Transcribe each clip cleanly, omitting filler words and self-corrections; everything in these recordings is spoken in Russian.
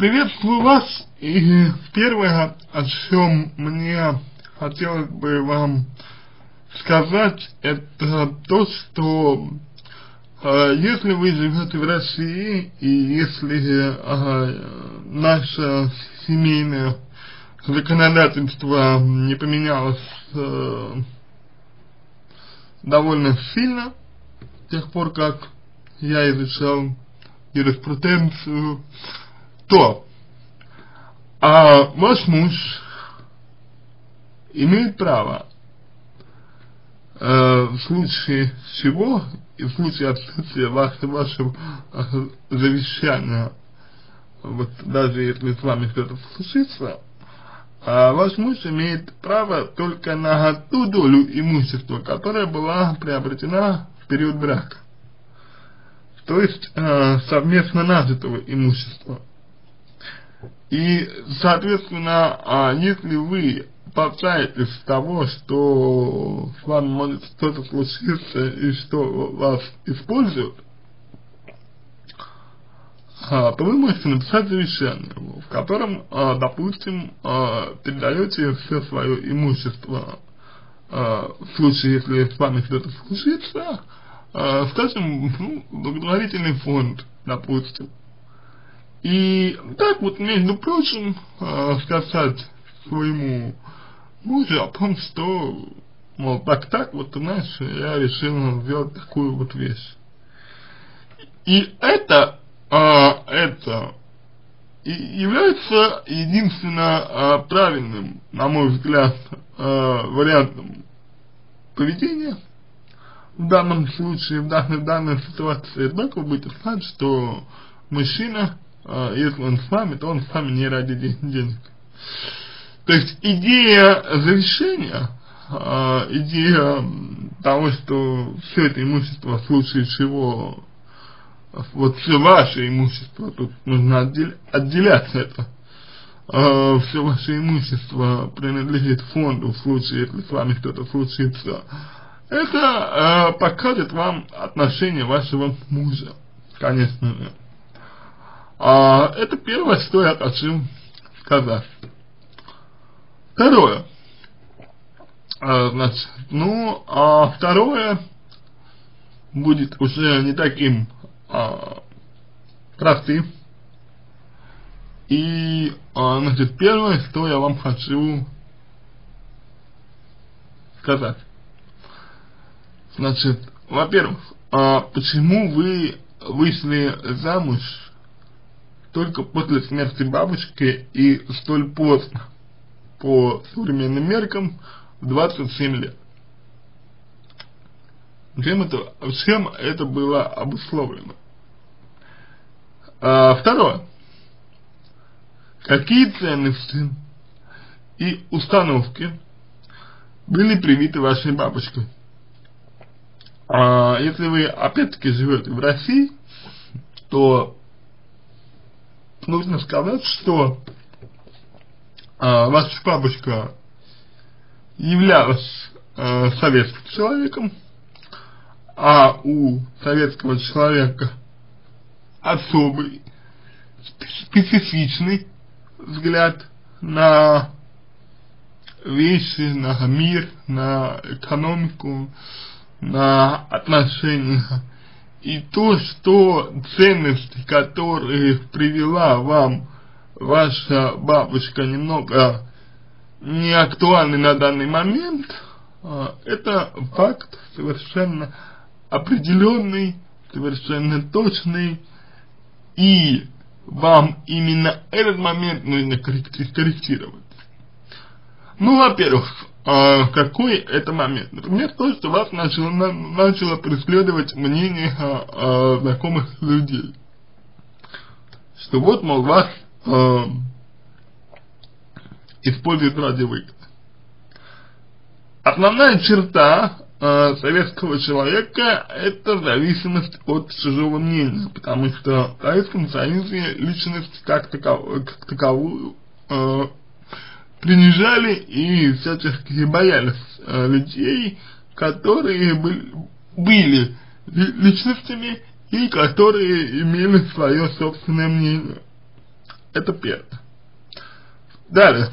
Приветствую вас, и первое, о чем мне хотелось бы вам сказать, это то, что если вы живете в России, и если наше семейное законодательство не поменялось довольно сильно с тех пор, как я изучал юриспруденцию, то ваш муж имеет право в случае чего и в случае отсутствия вашего завещания, вот даже если с вами что-то случится, ваш муж имеет право только на ту долю имущества, которая была приобретена в период брака, то есть совместно нажитого имущества. И, соответственно, если вы опасаетесь того, что с вами может что-то случиться и что вас используют, то вы можете написать завещание, в котором, допустим, передаете все свое имущество в случае, если с вами что-то случится, скажем, благотворительный фонд, допустим. И так вот, между прочим, сказать своему мужу о том, что, мол, так, вот, знаешь, я решил сделать такую вот вещь. И это является единственно правильным, на мой взгляд, вариантом поведения в данном случае, в данной ситуации. Только вы будете знать, что мужчина, если он с вами, то он с вами не ради денег. То есть идея завещания, идея того, что все это имущество, в случае чего, вот все ваше имущество, тут нужно отделять это, все ваше имущество принадлежит фонду в случае, если с вами что-то случится, это покажет вам отношение вашего мужа, конечно же. Это первое, что я хочу сказать. Второе. Значит, второе будет уже не таким простым. И, значит, первое, что я вам хочу сказать. Значит, во-первых, почему вы вышли замуж только после смерти бабушки и столь поздно, по современным меркам, в 27 лет. Чем это было обусловлено? Второе. Какие ценности и установки были привиты вашей бабушкой? Если вы опять-таки живете в России, то нужно сказать, что ваша бабушка являлась советским человеком, а у советского человека особый, специфичный взгляд на вещи, на мир, на экономику, на отношения. И то, что ценности, которые привела вам ваша бабушка, немного не актуальны на данный момент, это факт совершенно определенный, совершенно точный, и вам именно этот момент нужно корректировать. Во-первых, какой это момент? Например, то, что вас начало преследовать мнение знакомых людей, что вот, мол, вас используют ради выгоды. Основная черта советского человека – это зависимость от чужого мнения, потому что в Советском Союзе личность как таковую принижали и всячески боялись людей, которые были личностями и которые имели свое собственное мнение. Это первое. Далее.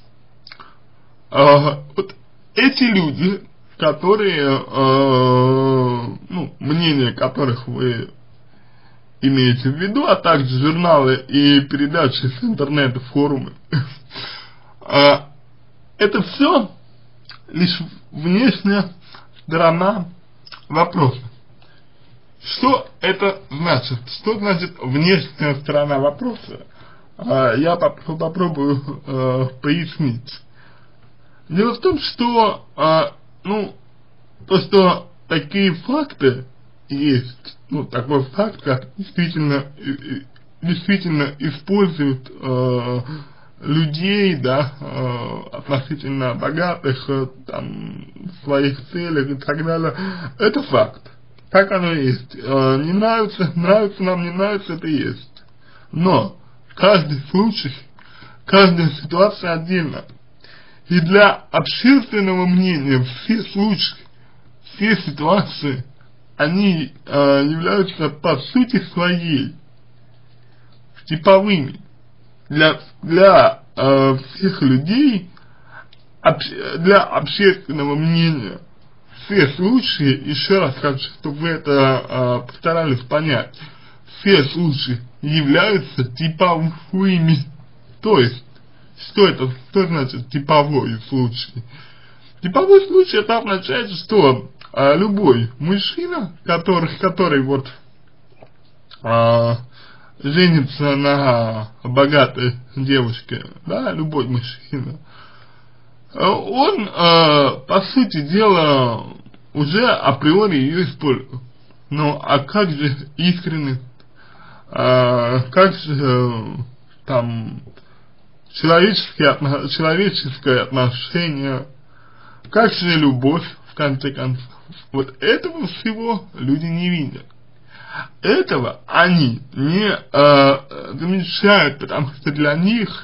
Вот эти люди, которые, ну, мнение которых вы имеете в виду, а также журналы и передачи с интернета, форумы, это все лишь внешняя сторона вопроса. Что это значит? Что значит внешняя сторона вопроса? Я попробую пояснить. Дело в том, что, ну, то, что такие факты есть, ну, такой факт, как действительно используют людей, да, относительно богатых, там, в своих целях и так далее, это факт. Так оно и есть. Не нравится, нравится нам, не нравится, это и есть. Но каждый случай, каждая ситуация отдельно. И для общественного мнения все случаи, все ситуации, они являются по сути своей типовыми. Для всех людей, для общественного мнения, все случаи, еще раз хочу, чтобы вы это постарались понять, все случаи являются типовыми. То есть, что значит типовой случай? Типовой случай это означает, что любой мужчина, который вот женится на богатой девушке, да, любой мужчина, он, по сути дела, уже априори ее использует. Ну, а как же искренность, как же там человеческое отношение, как же любовь, в конце концов. Вот этого всего люди не видят. Этого они не замечают, потому что для них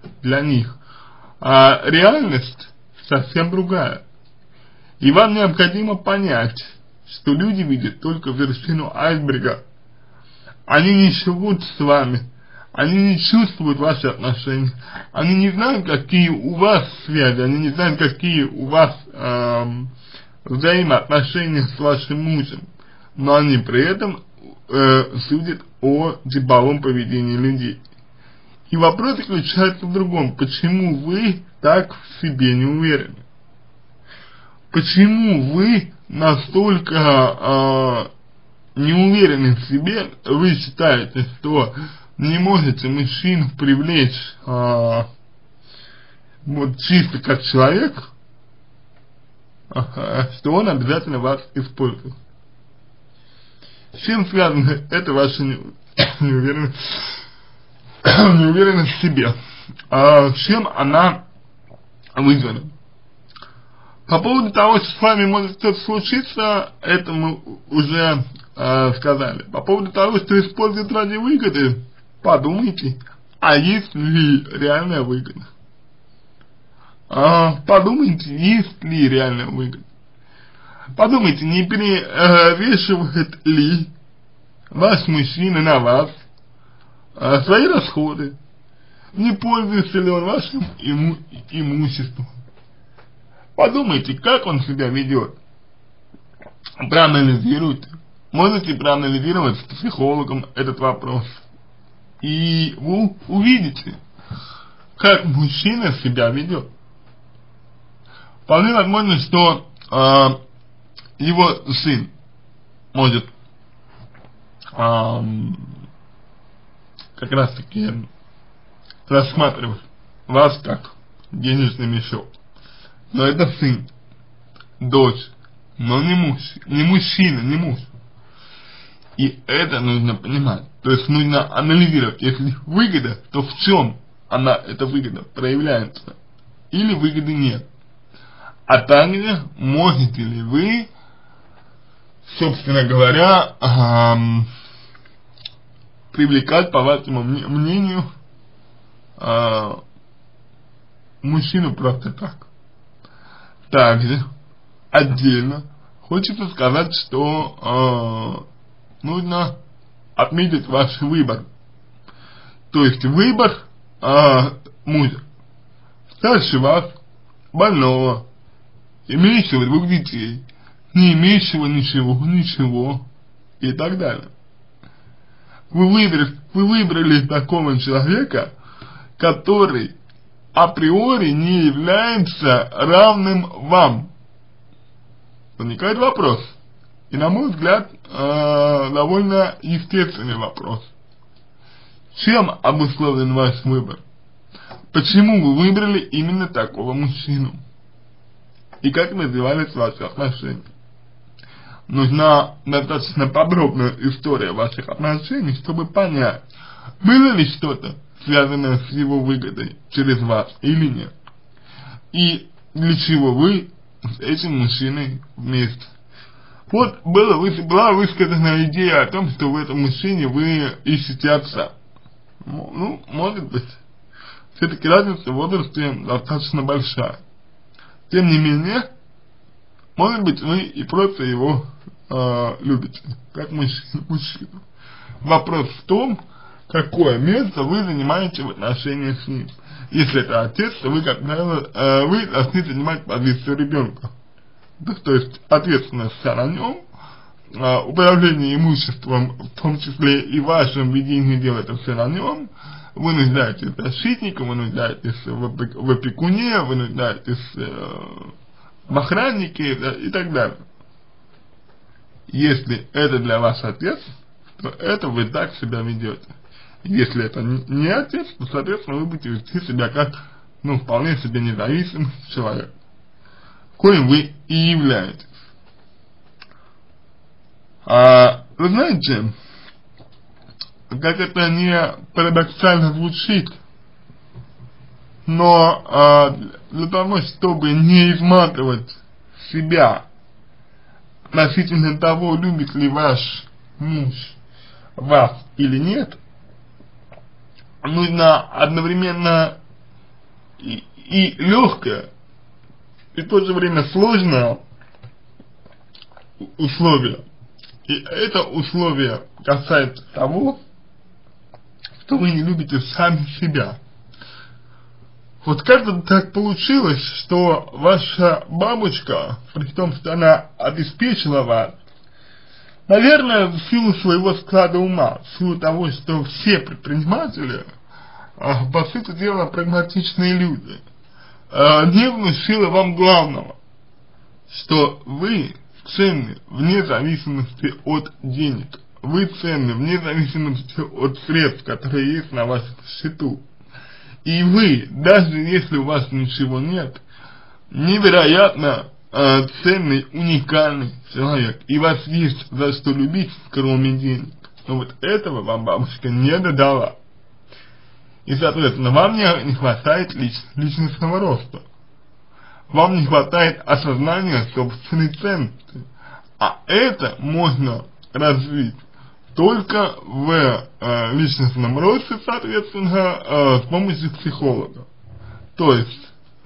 реальность совсем другая. И вам необходимо понять, что люди видят только вершину айсберга. Они не живут с вами, они не чувствуют ваши отношения, они не знают, какие у вас связи, они не знают, какие у вас взаимоотношения с вашим мужем, но они при этом судят о типовом поведении людей. И вопрос заключается в другом. Почему вы так в себе не уверены? Почему вы настолько не уверены в себе, вы считаете, что не можете мужчину привлечь вот чисто как человек, что он обязательно вас использует? С чем связана эта ваша неуверенность в себе? Чем она вызвана? По поводу того, что с вами может что-то случиться, это мы уже сказали. По поводу того, что используют ради выгоды, подумайте, а есть ли реальная выгода? Подумайте, есть ли реальная выгода? Подумайте, не перевешивает ли ваш мужчина на вас свои расходы? Не пользуется ли он вашим имуществом? Подумайте, как он себя ведет. Проанализируйте. Можете проанализировать с психологом этот вопрос. И вы увидите, как мужчина себя ведет. Вполне возможно, что его сын может как раз таки рассматривать вас как денежный мешок. Но это сын, дочь, но не мужчина, не муж. И это нужно понимать. То есть нужно анализировать, если выгода, то в чем эта выгода проявляется, или выгоды нет. А также можете ли вы, собственно говоря, привлекать, по вашему мнению, мужчину просто так. Также отдельно хочется сказать, что нужно отметить ваш выбор. То есть выбор мужа старше вас, больного, имеющего 2 детей, не имеющего ничего и так далее. Вы выбрали такого человека, который априори не является равным вам. Возникает вопрос, и на мой взгляд, довольно естественный вопрос. Чем обусловлен ваш выбор? Почему вы выбрали именно такого мужчину? И как развивались ваши отношения? Нужна достаточно подробная история ваших отношений, чтобы понять, было ли что-то связанное с его выгодой через вас или нет. И для чего вы с этим мужчиной вместе. Вот была высказана идея о том, что в этом мужчине вы ищете отца. Ну, может быть. Все-таки разница в возрасте достаточно большая. Тем не менее, может быть, вы и просто его любите, как мужчину. Вопрос в том, какое место вы занимаете в отношениях с ним. Если это отец, то вы, как правило, вы должны занимать позицию ребенка. То есть ответственность вся на нем, управление имуществом, в том числе и вашим ведением дел, это все на нем. Вы нуждаетесь в защитнике, вы нуждаетесь в опекуне, вы нуждаетесь в охраннике и так далее. Если это для вас отец, то это вы так себя ведете. Если это не отец, то, соответственно, вы будете вести себя как, вполне себе независимый человек, коим вы и являетесь. Вы знаете, как это не парадоксально звучит, но для того, чтобы не изматывать себя относительно того, любит ли ваш муж вас или нет, нужно одновременно и легкое, и в то же время сложное условие. И это условие касается того, что вы не любите сами себя. Вот как-то так получилось, что ваша бабушка, при том, что она обеспечила вас, наверное, в силу своего склада ума, в силу того, что все предприниматели, по сути дела, прагматичные люди, не внушила вам главного, что вы ценны вне зависимости от денег, вы ценны вне зависимости от средств, которые есть на вашем счету. И вы, даже если у вас ничего нет, невероятно ценный, уникальный человек, и вас есть за что любить, кроме денег. Но вот этого вам бабушка не додала. И, соответственно, вам не хватает личностного роста. Вам не хватает осознания собственной ценности. А это можно развить только в личностном росте, соответственно, с помощью психолога. То есть,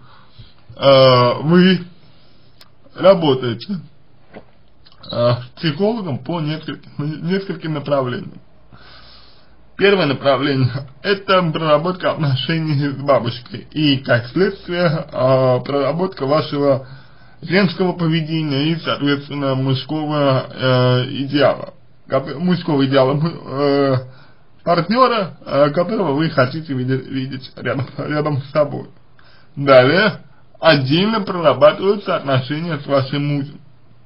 вы работаете с психологом по нескольким направлениям. Первое направление – это проработка отношений с бабушкой и, как следствие, проработка вашего женского поведения и, соответственно, мужского идеала партнера, которого вы хотите видеть рядом с собой. Далее, отдельно прорабатываются отношения с вашим мужем.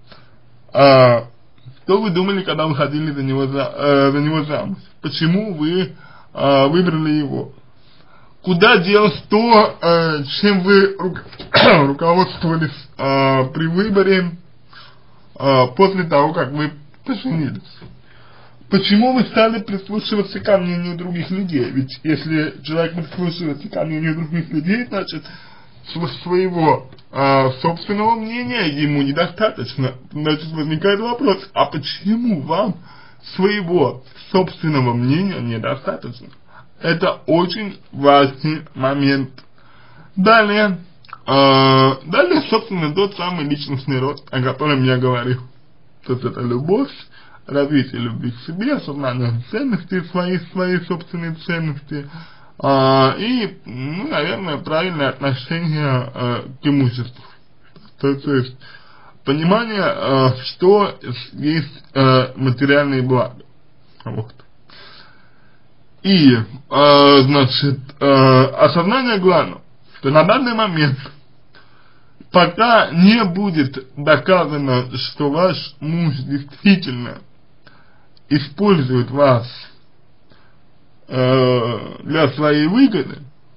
Что вы думали, когда выходили за него замуж? Почему вы выбрали его? Куда делось то, чем вы руководствовались при выборе после того, как вы поженились? Почему вы стали прислушиваться ко мнению других людей? Ведь если человек прислушивается ко мнению других людей, значит, своего собственного мнения ему недостаточно. Значит, возникает вопрос, а почему вам своего собственного мнения недостаточно? Это очень важный момент. Далее, собственно, тот самый личностный рост, о котором я говорил. То есть это любовь, развитие любви к себе, осознание ценностей, своей собственной ценности, и, ну, наверное, правильное отношение к имуществу. То есть, понимание, что есть материальные блага. Вот. И, значит, осознание главного, что на данный момент, пока не будет доказано, что ваш муж действительно использует вас для своей выгоды,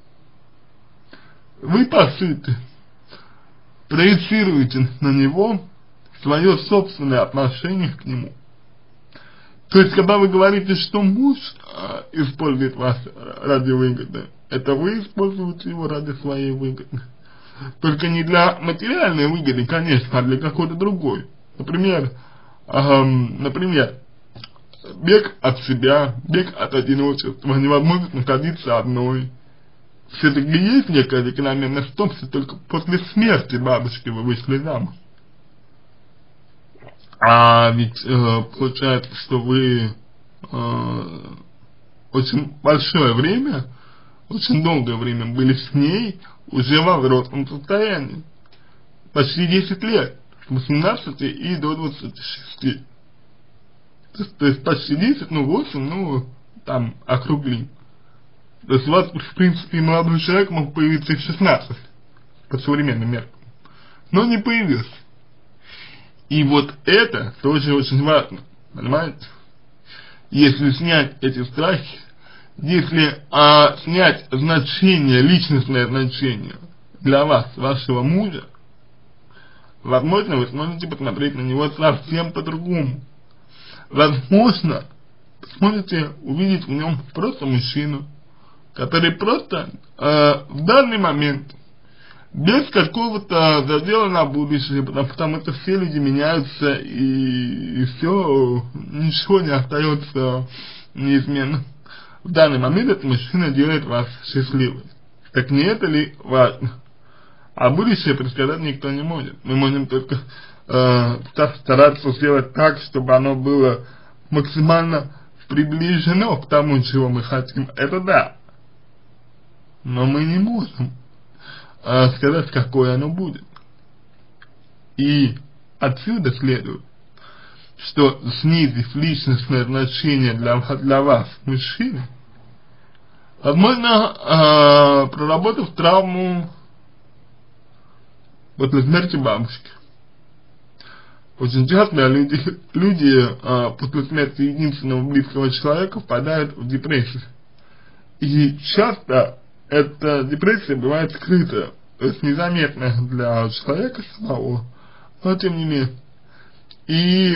вы, по сути, проецируете на него свое собственное отношение к нему. То есть, когда вы говорите, что муж использует вас ради выгоды, это вы используете его ради своей выгоды. Только не для материальной выгоды, конечно, а для какой-то другой. Например, бег от себя, бег от одиночества, невозможность находиться одной. Все-таки есть некая закономерность в том, что только после смерти бабушки вы вышли замуж. А ведь получается, что вы очень большое время, очень долгое время были с ней уже во взрослом состоянии. Почти 10 лет, с 18 и до 26. То есть почти 10, 8, там округлим. То есть у вас, в принципе, молодой человек мог появиться и в 16, по современным меркам. Но не появился. И вот это тоже очень важно, понимаете? Если снять эти страхи, если снять значение, личностное значение для вас, вашего мужа, возможно, вы сможете посмотреть на него совсем по-другому. Возможно, сможете увидеть в нем просто мужчину, который просто в данный момент, без какого-то задела на будущее, потому что все люди меняются, и все, ничего не остается неизменным. В данный момент этот мужчина делает вас счастливой. Так не это ли важно? А будущее предсказать никто не может. Мы можем только стараться сделать так, чтобы оно было максимально приближено к тому, чего мы хотим. Это да. Но мы не можем сказать, какое оно будет. И отсюда следует, что снизив личностное значение для вас, мужчины, возможно, проработав травму после смерти бабушки. Очень часто люди после смерти единственного близкого человека впадают в депрессию. И часто эта депрессия бывает скрытая, то есть незаметная для человека самого, но тем не менее. И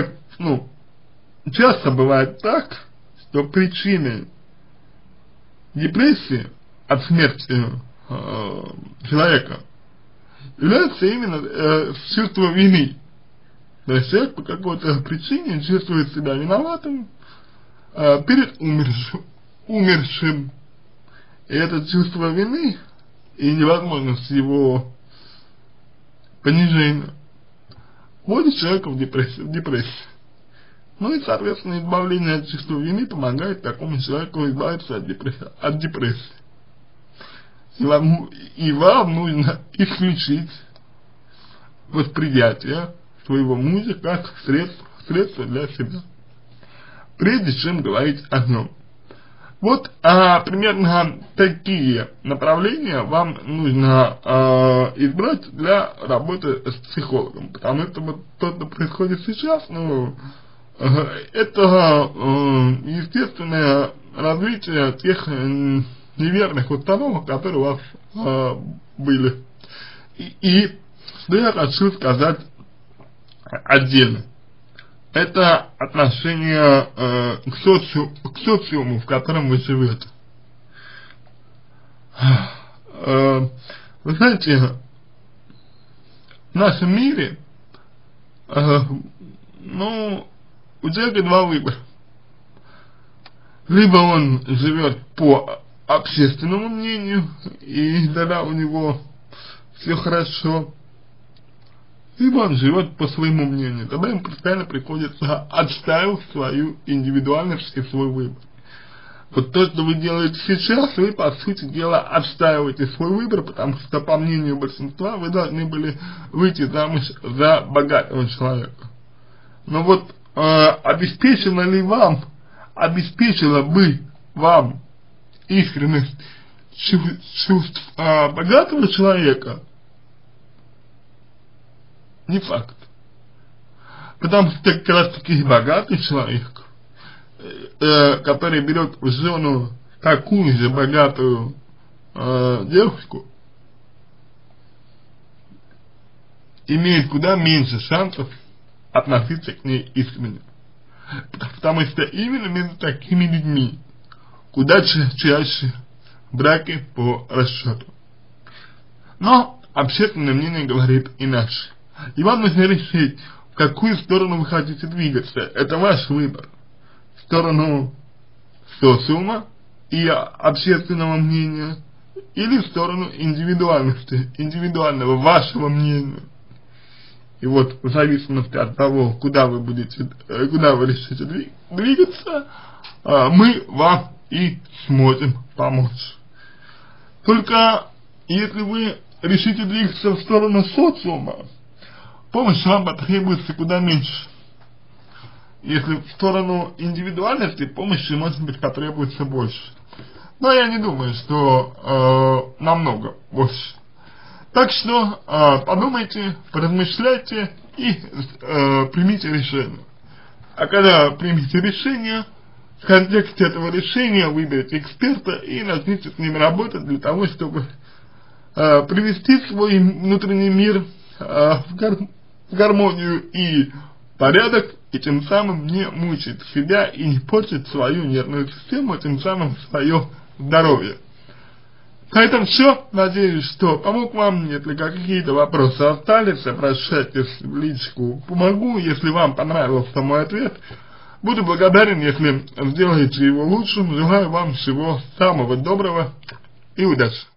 часто бывает так, что причиной депрессии от смерти человека является именно чувство вины. То есть человек по какой-то причине чувствует себя виноватым перед умершим. И это чувство вины и невозможность его понижения вводит человека в депрессию. Ну и, соответственно, избавление от чувства вины помогает такому человеку избавиться от депрессии. И вам нужно исключить восприятие своего мужа как средство для себя, прежде чем говорить о нем. Вот примерно такие направления вам нужно избрать для работы с психологом, потому что вот то, что происходит сейчас, это естественное развитие тех неверных установок, которые у вас были. И что я хочу сказать отдельно. Это отношение к социуму, в котором вы живете. Вы знаете, в нашем мире, у человека два выбора. Либо он живет по общественному мнению, и тогда у него все хорошо. либо он живет по своему мнению, тогда ему постоянно приходится отстаивать свою индивидуальность и свой выбор. Вот то, что вы делаете сейчас, вы, по сути дела, отстаиваете свой выбор, потому что, по мнению большинства, вы должны были выйти замуж за богатого человека. Но вот обеспечила бы вам искренность чувств богатого человека? Не факт. Потому что как раз таки богатый человек, который берет в жену такую же богатую девушку, имеет куда меньше шансов относиться к ней искренне. Потому что именно между такими людьми куда чаще браки по расчету. Но общественное мнение говорит иначе. И вам нужно решить, в какую сторону вы хотите двигаться. Это ваш выбор. В сторону социума и общественного мнения, или в сторону индивидуальности, индивидуального вашего мнения. И вот в зависимости от того, куда вы решите двигаться, мы вам и сможем помочь. Только если вы решите двигаться в сторону социума, помощь вам потребуется куда меньше. Если в сторону индивидуальности, помощи, может быть, потребуется больше. Но я не думаю, что намного больше. Так что подумайте, поразмышляйте и примите решение. А когда примете решение, в контексте этого решения выберите эксперта и начните с ним работать для того, чтобы привести свой внутренний мир в гармонию и порядок, и тем самым не мучить себя и не портить свою нервную систему, тем самым свое здоровье. На этом все. Надеюсь, что помог вам. Если какие-то вопросы остались, обращайтесь в личку, помогу. Если вам понравился мой ответ, буду благодарен, если сделаете его лучшим. Желаю вам всего самого доброго и удачи.